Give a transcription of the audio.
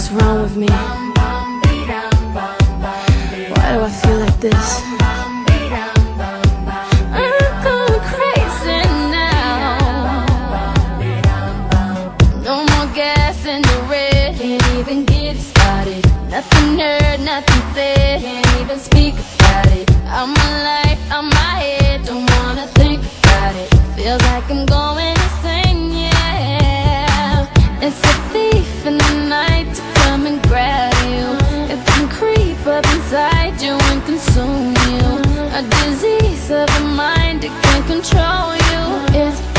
What's wrong with me? Why do I feel like this? I'm going crazy now. No more gas in the red. Can't even get it started. Nothing heard, nothing said. Can't even speak about it. I'm alive, I'm my head. Don't wanna think about it. Feels like I'm going insane, yeah. It's a thief in the night to come and grab you. It can creep up inside you and consume you. A disease of the mind, it can control you. It's